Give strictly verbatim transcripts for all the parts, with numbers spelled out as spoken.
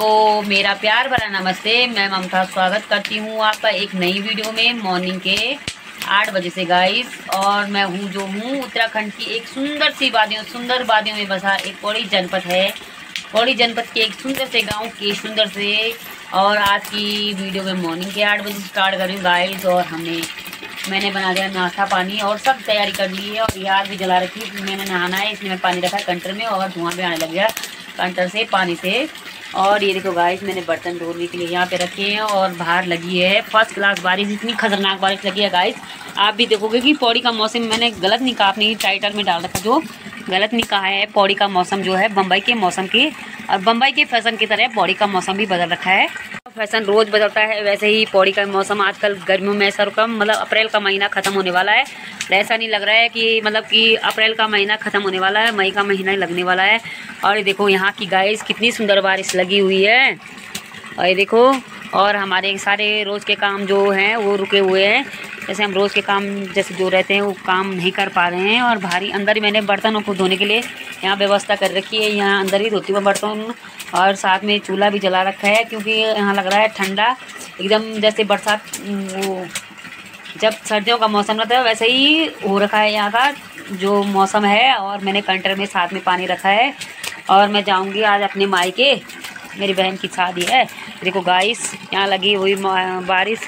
सबको मेरा प्यार भरा नमस्ते। मैं ममता स्वागत करती हूँ आपका एक नई वीडियो में मॉर्निंग के आठ बजे से गाइस। और मैं हूँ जो हूँ उत्तराखंड की एक सुंदर सी वादियों सुंदर वादियों में बसा एक पौड़ी जनपद है। पौड़ी जनपद के एक सुंदर से गांव के सुंदर से और आज की वीडियो में मॉर्निंग के आठ बजे स्टार्ट कर रही हूँ गाइस। और हमने मैंने बना दिया नाश्ता पानी और सब तैयारी कर ली है और आग भी जला रखी है। मैंने नहाना है इसलिए मैं पानी रखा है कंटर में और धुआं भी आने लग गया कंटर से पानी से। और ये देखो गाइस मैंने बर्तन धोने के लिए यहाँ पे रखे हैं और बाहर लगी है फर्स्ट क्लास बारिश। इतनी खतरनाक बारिश लगी है गाइस। आप भी देखोगे कि पौड़ी का मौसम मैंने गलत नहीं कहा, अपनी टाइटल में डाल रखा जो गलत नहीं कहा है। पौड़ी का मौसम जो है बम्बई के मौसम के और बम्बई के फैशन की तरह पौड़ी का मौसम भी बदल रखा है। फैशन रोज बदलता है वैसे ही पौड़ी का मौसम आजकल गर्मियों में ऐसा रुका मतलब अप्रैल का महीना खत्म होने वाला है। ऐसा नहीं लग रहा है कि मतलब कि अप्रैल का महीना खत्म होने वाला है, मई का महीना ही लगने वाला है। और ये देखो यहाँ की गाइस कितनी सुंदर बारिश लगी हुई है। और ये देखो और हमारे सारे रोज़ के काम जो हैं वो रुके हुए हैं। जैसे हम रोज़ के काम जैसे जो रहते हैं वो काम नहीं कर पा रहे हैं। और भारी अंदर ही मैंने बर्तनों को धोने के लिए यहाँ व्यवस्था कर रखी है। यहाँ अंदर ही धोती हुआ बर्तन और साथ में चूल्हा भी जला रखा है क्योंकि यहाँ लग रहा है ठंडा एकदम जैसे बरसात वो जब सर्दियों का मौसम रहता है वैसे ही हो रखा है यहाँ का जो मौसम है। और मैंने कंटर में साथ में पानी रखा है और मैं जाऊँगी आज अपने मायके, मेरी बहन की शादी है। देखो गाइस यहाँ लगी हुई बारिश,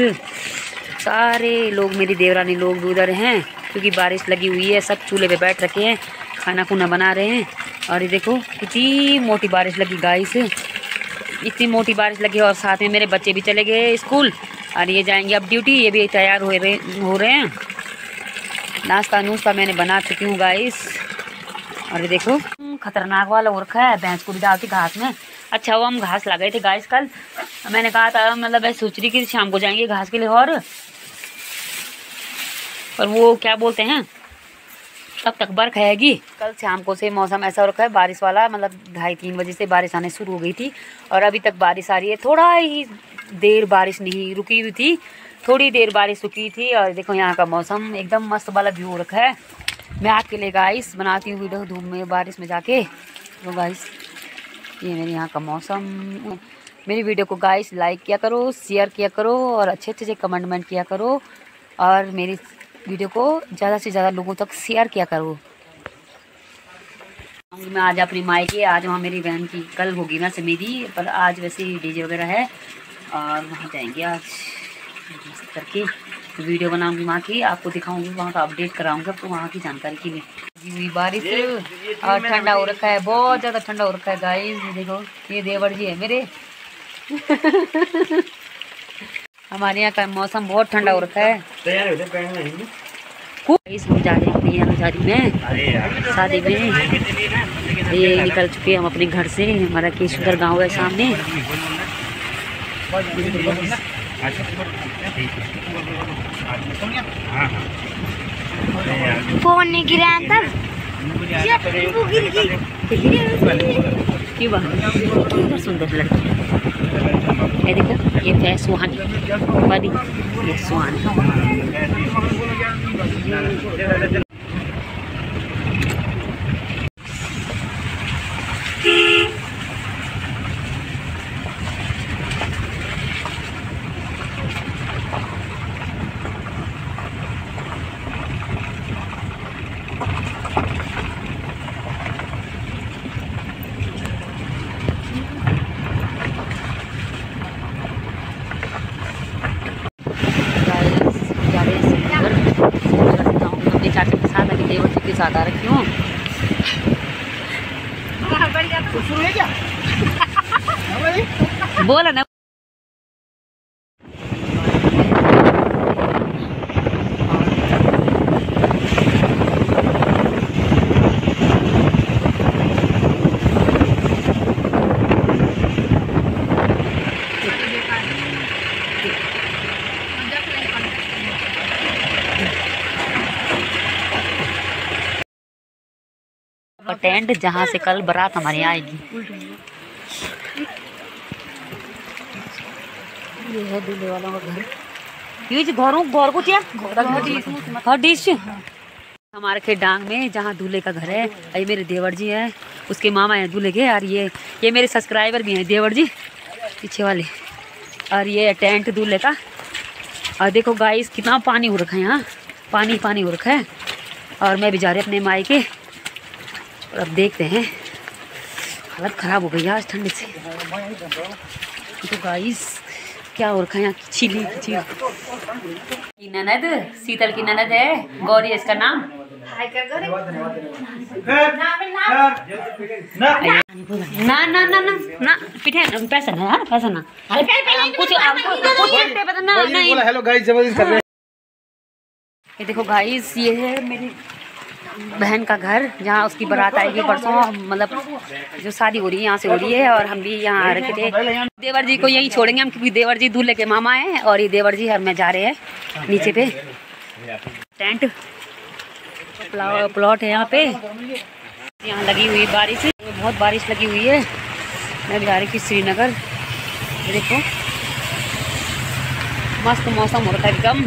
सारे लोग मेरी देवरानी लोग भी उधर हैं क्योंकि बारिश लगी हुई है। सब चूल्हे पे बैठ रखे हैं, खाना खुना बना रहे हैं। और ये देखो कितनी मोटी बारिश लगी गाइस, इतनी मोटी बारिश लगी। और साथ में मेरे बच्चे भी चले गए स्कूल और ये जाएंगे अब ड्यूटी। ये भी तैयार हो रहे हो रहे हैं। नाश्ता नूश्ता मैंने बना चुकी हूँ गाइस। और ये देखो खतरनाक वाला हो रखा है, भैंस को भी डालती घास में। अच्छा वो हम घास ला गए थे गाइस कल, मैंने कहा था मतलब मैं सोच रही कि शाम को जाएंगे घास के लिए। और और वो क्या बोलते हैं तब तक बर्फ आएगी। कल शाम को से मौसम ऐसा हो रखा है बारिश वाला, मतलब ढाई तीन बजे से बारिश आने शुरू हो गई थी और अभी तक बारिश आ रही है। थोड़ा ही देर बारिश नहीं रुकी हुई थी, थोड़ी देर बारिश रुकी थी। और देखो यहाँ का मौसम एकदम मस्त वाला व्यू हो रखा है। मैं आपके लिए गाइस बनाती हूँ वीडियो धूप में बारिश में जाके। तो गाइस ये मेरे यहाँ का मौसम। मेरी वीडियो को गाइस लाइक किया करो, शेयर किया करो और अच्छे अच्छे से कमेंटमेंट किया करो। और मेरी वीडियो को ज़्यादा से ज़्यादा लोगों तक शेयर किया करो। मैं आज अपनी मायके, आज वहाँ मेरी बहन की कल होगी ना समेधी, पर आज वैसे ही डीजे वगैरह है और वहाँ जाएंगे आज करके वीडियो बनाऊंगी वहाँ की, आपको दिखाऊंगी, वहाँ का अपडेट कराऊंगी आपको वहाँ की जानकारी के लिए। बारिश और ठंडा हो रखा है, बहुत ज़्यादा ठंडा हो रखा है गाइस। देखो ये देवर जी है मेरे हमारे यहाँ का मौसम बहुत ठंडा हो रखा है। हम जा रहे हैं अपनी यहाँ शादी में शादी में ये निकल चुके हैं हम अपने घर से। हमारा केशुगर गांव है सामने। कौन नहीं गिरा तब क्यों सुंदर लड़की है। देखो ये है सुहानी बड़ी, ये सुहानी चाचा के साथ अभी देवर जी के साथ आ रखी हूँ। बोला ना टेंट जहाँ से कल बारात हमारे यहाँ आएगी। ये है दूल्हे वालों का घर। ये घरों घर को क्या हमारे के डांग में जहाँ दूल्हे का घर है। ये मेरे देवर जी है, उसके मामा है दूल्हे के। यार ये ये मेरे सब्सक्राइबर भी हैं देवर जी। पीछे वाले। और ये टेंट दूल्हे का। और देखो गाइस कितना पानी हो रखा है यहाँ, पानी पानी हो रखा है। और मैं भी जा रही अपने मायके। और अब देखते हैं, हालत ख़राब हो गई आज ठंड से। तो गाइस क्या हो रखा है यहाँ, खिचड़ी खिचड़ी। ननद, शीतल की ननद है, गौरी इसका नाम। ना ना ना ना ना पीठे पैसा ना यार, पैसा ना कुछ पता ना नहीं। हेलो गाइस, जबरदस्त कर रहे हैं। ये देखो गाइस, ये है मेरी बहन का घर, जहाँ उसकी बारात आएगी परसों। मतलब जो शादी हो रही है यहाँ से हो रही है। और हम भी यहाँ आ रखे थे। देवर जी को यही छोड़ेंगे हम, क्योंकि देवर जी दूल्हे के मामा हैं। और ये देवर जी और मैं जा रहे हैं नीचे पे। टेंट प्लॉट है यहाँ पे, यहाँ लगी हुई बारिश, बहुत बारिश लगी हुई है। मैं भी जा रही थी श्रीनगर। ये देखो मस्त मौसम हो रहा है एकदम।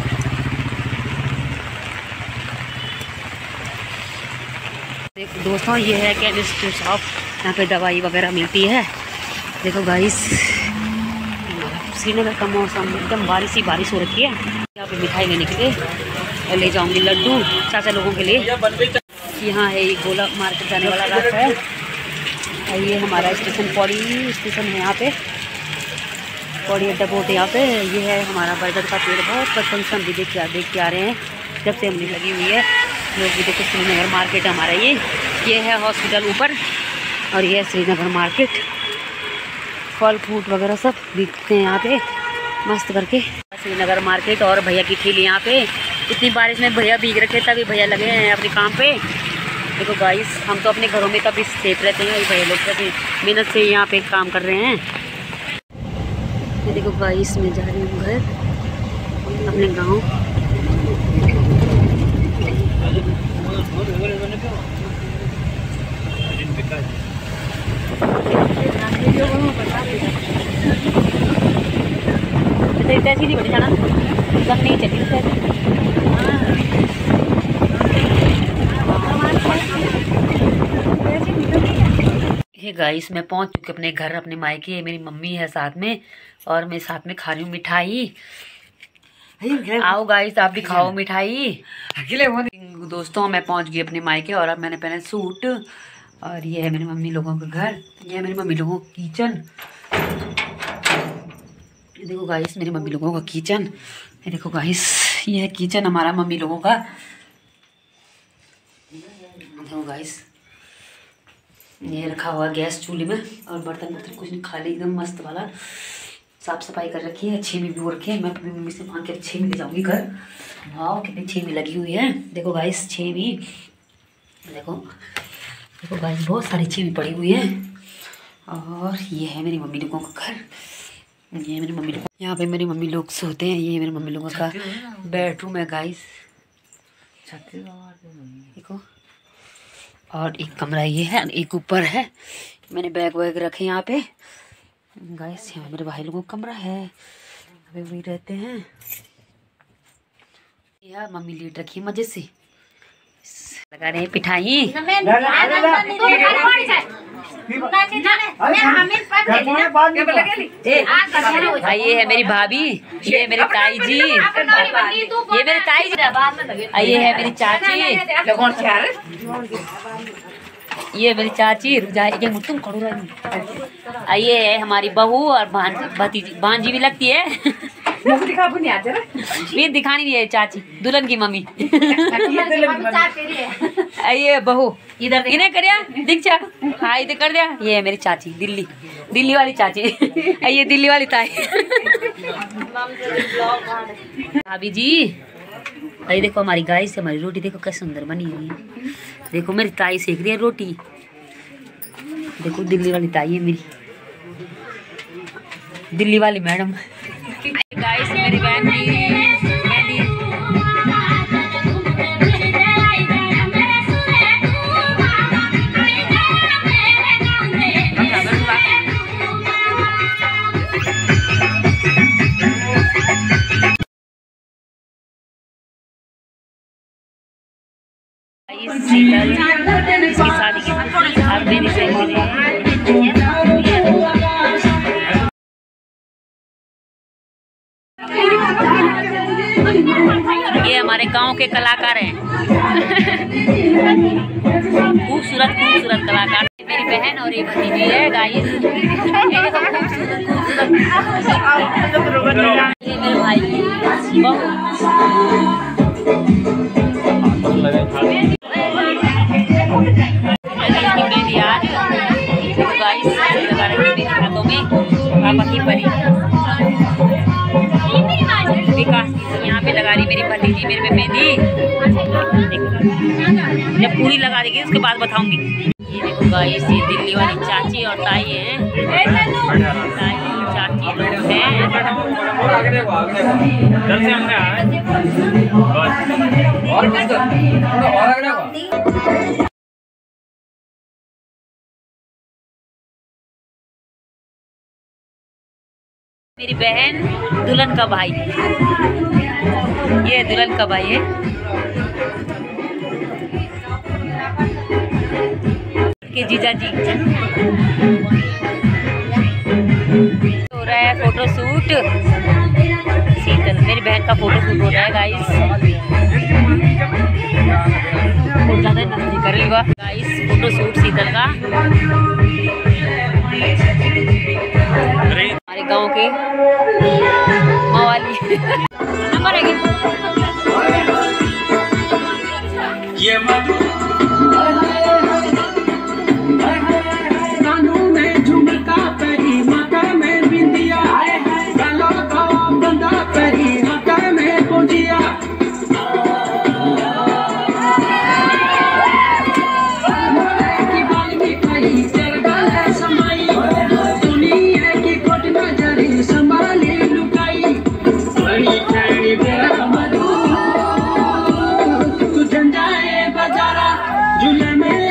देखो दोस्तों, ये है केमिस्ट शॉप, यहाँ पे दवाई वगैरह मिलती है। देखो गाइस, श्रीनगर का मौसम एकदम बारिश ही बारिश हो रखी है। यहाँ पे मिठाई लेने के लिए और ले जाऊंगी लड्डू चाचा लोगों के लिए। यहाँ है ये गोला मार्केट जाने वाला रास्ता है। और ये हमारा स्टेशन पौड़ी स्टेशन है, यहाँ पे पौड़ी अड्डा बोट है यहाँ पे। ये है हमारा बरगद का पेड़, बहुत बचपन से हम भी देख के देख के आ रहे हैं, जब से हमने लगी हुई है। लोग भी देखो, श्रीनगर मार्केट हमारा ये ये है हॉस्पिटल ऊपर। और ये है श्रीनगर मार्केट, फल फ्रूट वगैरह सब बिकते हैं यहाँ पे मस्त करके। श्रीनगर मार्केट और भैया की ठेली यहाँ पे। इतनी बारिश में भैया भीग रखे, तभी भैया लगे हैं अपने काम पे। देखो गाइस, हम तो अपने घरों में कभी सेफ रहते हैं, भैया लोग कभी मेहनत से यहाँ पे काम कर रहे हैं। ये देखो गाइस, मैं जा रही हूँ घर अपने गाँव। कैसी नहीं बड़ी जाना लग नहीं चली। हे गाइस, मैं पहुंच चुकी अपने घर, अपने मायके। मेरी मम्मी है साथ में, और मैं साथ में खा रही हूँ मिठाई। आओ गाइस, आप भी खाओ मिठाई। दोस्तों, मैं पहुंच गई अपने मायके, और अब मैंने पहने सूट। और ये है मेरी मम्मी लोगों का घर, ये है मेरी मम्मी लोगों का किचन। देखो गाइस, मेरी मम्मी लोगों का किचन। ये देखो गाइस, ये है किचन हमारा मम्मी लोगों का। देखो गाइस, ये रखा हुआ गैस चूल्हे में, और बर्तन बर्तन कुछ नहीं, खाली एकदम मस्त वाला साफ सफाई कर रखी है। छेमी भी हो रखी है। मैं अपनी मम्मी से मांग के छेमी ले जाऊंगी घर। वाह, कितनी छेमी लगी हुई है। देखो गाइस, छेमी देखो देखो गाइस, बहुत सारी छेमी पड़ी हुई है। और ये है मेरी मम्मी लोगों का घर। ये मेरी मम्मी लोग, यहाँ पे मेरी मम्मी लोग सोते हैं। ये मेरी मम्मी लोगों का बेडरूम है गाइस, देखो। और एक कमरा ये है, एक ऊपर है। मैंने बैग वैग रखे यहाँ पे गाइस। यहाँ मेरे भाई लोगों का कमरा है, अभी वही रहते हैं। यार मम्मी लेट रखी है मजे से, लगा रहे हैं पिठाई। ये है मेरी भाभी, ये मेरे ताई जी, ये मेरे ताई जी, ये है मेरी चाची, ये मेरी चाची तुम करो। ये है हमारी बहू और भतीजी, भांजी भी लगती है। ये दिखानी नहीं है चाची, दुल्हन की मम्मी। ये बहू इधर इन्हें कर दीक्षा, हाँ इधर कर दिया। ये है मेरी चाची, दिल्ली दिल्ली वाली चाची। ये दिल्ली वाली ताई। भाभी जी, अरे देखो हमारी गाय से हमारी रोटी देखो कैसे सुंदर बनी हुई है। देखो मेरी ताई सेक रही है रोटी। देखो दिल्ली वाली ताई है मेरी, दिल्ली वाली मैडम। गाइस मेरी बहन की शीतल इसकी शादी की, अब मेरी हमारे गांव के कलाकार हैं। खूबसूरत खूबसूरत कलाकार। मेरी बहन और ये भतीजी है गाइस। ये देखो खूबसूरत खूबसूरत। ये मेरे भाई की बहू। आज गाइस लगा रही मेरे हाथों में पापा की परी। विकास यहाँ पे लगा रही मेरी भतीजी मेरे पे मेहंदी। जब पूरी लगा देगी उसके बाद बताऊंगी। ये देखो गाइस ये दिल्ली वाली चाची और ताई हैं। ताई चाची लोग हैं। मेरी बहन दुल्हन का भाई। ये दुल्हन का भाई है। के जीजा जी हो रहा है फोटो शूट। शीतल मेरी बहन का फोटो शूट हो रहा है गाइस। ज़्यादा नजदीक कर लिया गाइस फोटो शूट शीतल का। हमारे गांव के मवाली नंबर है ये कानों में झुमका परी माथा में बिंदिया गलों का बंदा परी हाथ में गुजिया। झूले में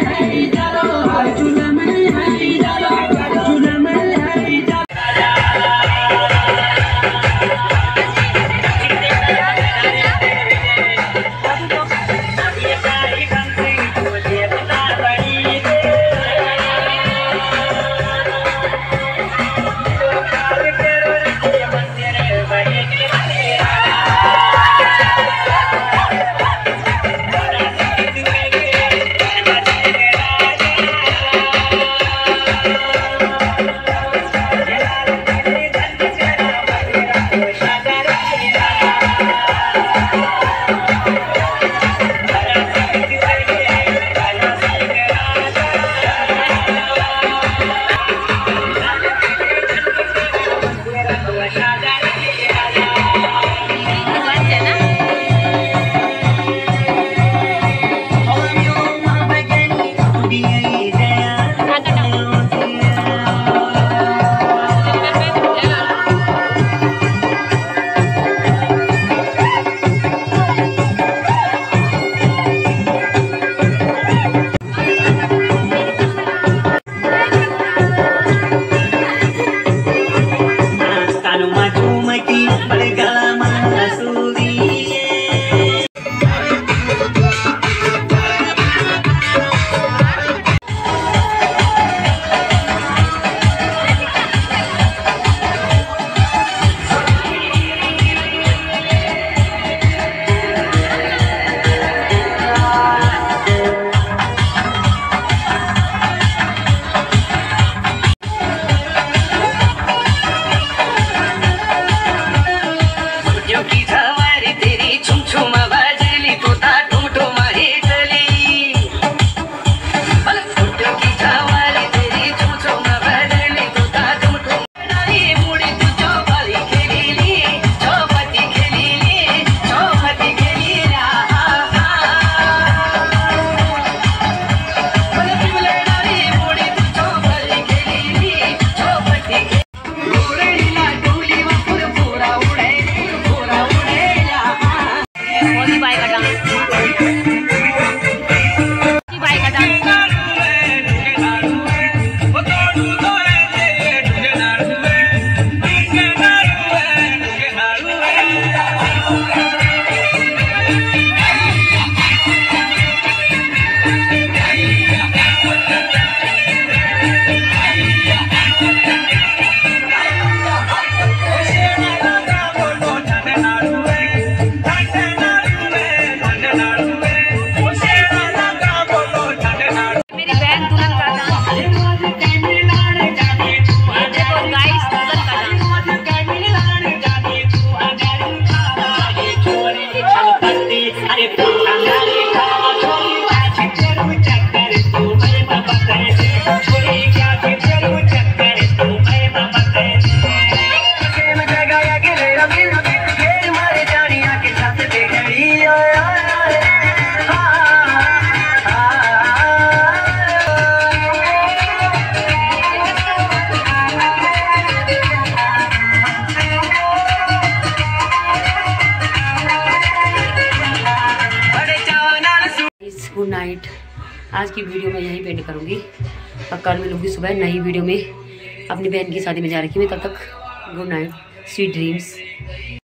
गुड नाइट। आज की वीडियो मैं यहीं पेंट करूँगी और कल मिलूँगी सुबह नई वीडियो में। अपनी बहन की शादी में जा रखी मैं, तब तक गुड नाइट, स्वीट ड्रीम्स।